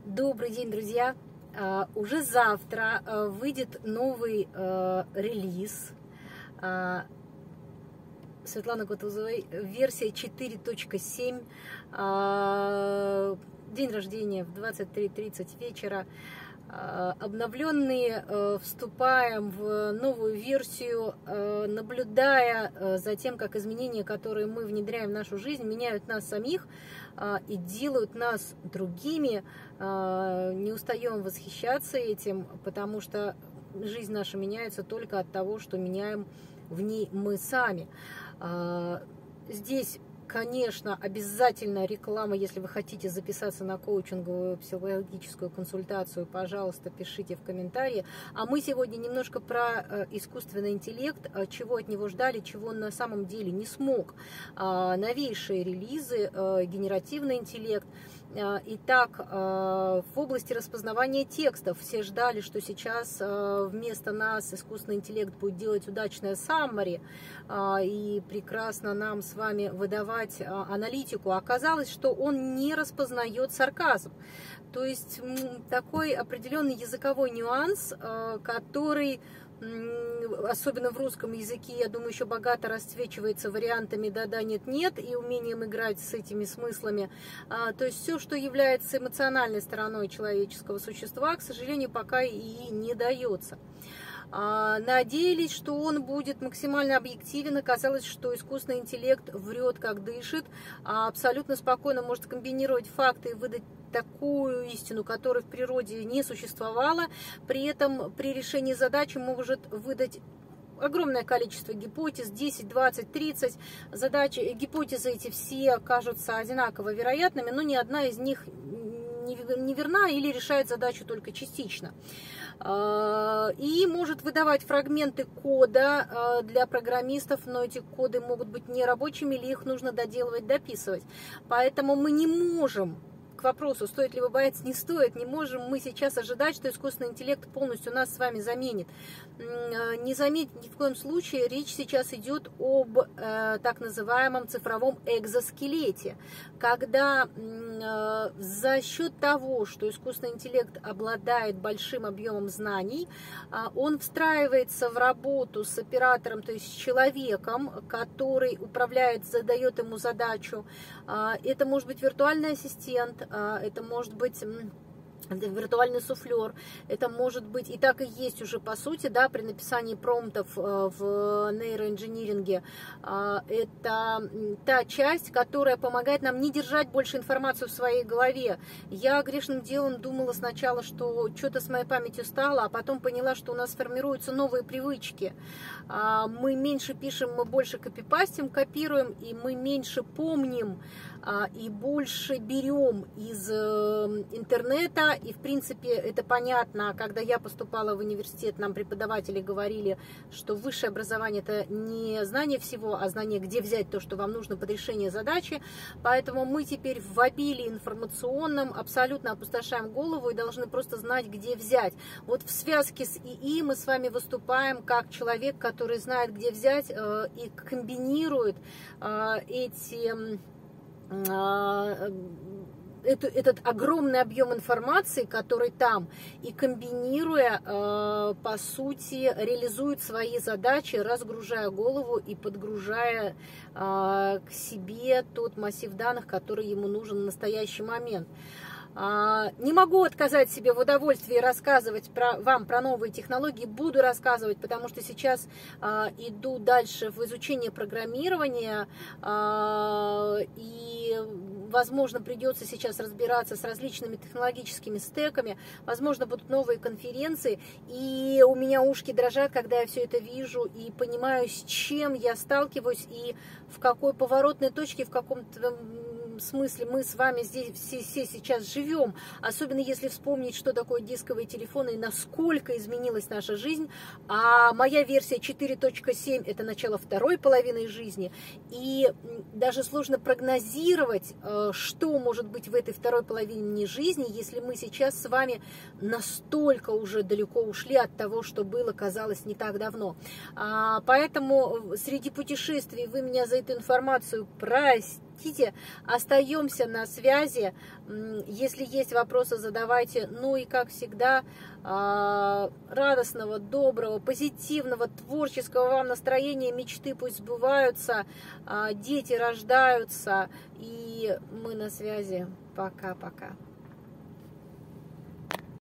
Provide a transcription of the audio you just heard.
Добрый день, друзья! Уже завтра выйдет новый релиз Светланы Кутузовой, версия 4.7, день рождения в 23:30 вечера. Обновленные, вступаем в новую версию, наблюдая за тем, как изменения, которые мы внедряем в нашу жизнь, меняют нас самих и делают нас другими. Не устаем восхищаться этим, потому что жизнь наша меняется только от того, что меняем в ней мы сами. Здесь, конечно, обязательно реклама. Если вы хотите записаться на коучинговую психологическую консультацию, пожалуйста, пишите в комментарии. А мы сегодня немножко про искусственный интеллект, чего от него ждали, чего он на самом деле не смог. Новейшие релизы, генеративный интеллект. Итак, в области распознавания текстов все ждали, что сейчас вместо нас искусственный интеллект будет делать удачное summary и прекрасно нам с вами выдавать аналитику. Оказалось, что он не распознает сарказм. То есть такой определенный языковой нюанс, который, особенно в русском языке, я думаю, еще богато расцвечивается вариантами «да-да», «нет-нет» и умением играть с этими смыслами. То есть все, что является эмоциональной стороной человеческого существа, к сожалению, пока и не дается. Надеялись, что он будет максимально объективен. Оказалось, что искусственный интеллект врет, как дышит, абсолютно спокойно может комбинировать факты и выдать такую истину, которая в природе не существовала. При этом при решении задачи может выдать огромное количество гипотез, 10, 20, 30 задачи. Гипотезы эти все кажутся одинаково вероятными, но ни одна из них не верна или решает задачу только частично. И может выдавать фрагменты кода для программистов, но эти коды могут быть нерабочими, или их нужно доделывать, дописывать. Поэтому мы не можем, к вопросу, стоит ли вы бояться, не стоит, не можем мы сейчас ожидать, что искусственный интеллект полностью нас с вами заменит. Не заметить ни в коем случае. Речь сейчас идет об так называемом цифровом экзоскелете, когда за счет того, что искусственный интеллект обладает большим объемом знаний, он встраивается в работу с оператором, то есть с человеком, который управляет, задает ему задачу. Это может быть виртуальный ассистент, это может быть виртуальный суфлер, это может быть, и так и есть уже по сути, да, при написании промптов в нейроинжиниринге. Это та часть, которая помогает нам не держать больше информацию в своей голове. Я грешным делом думала сначала, что что-то с моей памятью стало, а потом поняла, что у нас формируются новые привычки. Мы меньше пишем, мы больше копипастим, копируем, и мы меньше помним и больше берем из интернета. И, в принципе, это понятно. Когда я поступала в университет, нам преподаватели говорили, что высшее образование – это не знание всего, а знание, где взять то, что вам нужно под решение задачи. Поэтому мы теперь в обилии информационном абсолютно опустошаем голову и должны просто знать, где взять. Вот в связке с ИИ мы с вами выступаем как человек, который знает, где взять и комбинирует этот огромный объем информации, который там, и комбинируя, по сути, реализует свои задачи, разгружая голову и подгружая к себе тот массив данных, который ему нужен в настоящий момент. Не могу отказать себе в удовольствии рассказывать вам про новые технологии. Буду рассказывать, потому что сейчас иду дальше в изучение программирования. И, возможно, придется сейчас разбираться с различными технологическими стеками. Возможно, будут новые конференции. И у меня ушки дрожат, когда я все это вижу и понимаю, с чем я сталкиваюсь и в какой поворотной точке, в каком-то смысле мы с вами здесь все сейчас живем, особенно если вспомнить, что такое дисковые телефоны и насколько изменилась наша жизнь. А моя версия 4.7 это начало второй половины жизни, и даже сложно прогнозировать, что может быть в этой второй половине жизни, если мы сейчас с вами настолько уже далеко ушли от того, что было, казалось, не так давно. Поэтому среди путешествий вы меня за эту информацию простите, хотите, остаемся на связи. Если есть вопросы, задавайте. Ну и, как всегда, радостного, доброго, позитивного, творческого вам настроения, мечты пусть сбываются, дети рождаются, и мы на связи. Пока-пока.